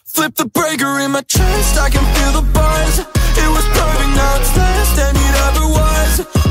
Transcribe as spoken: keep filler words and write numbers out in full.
Flip the breaker in my chest, I can feel the buzz. It was perfect, now it's less than it ever was.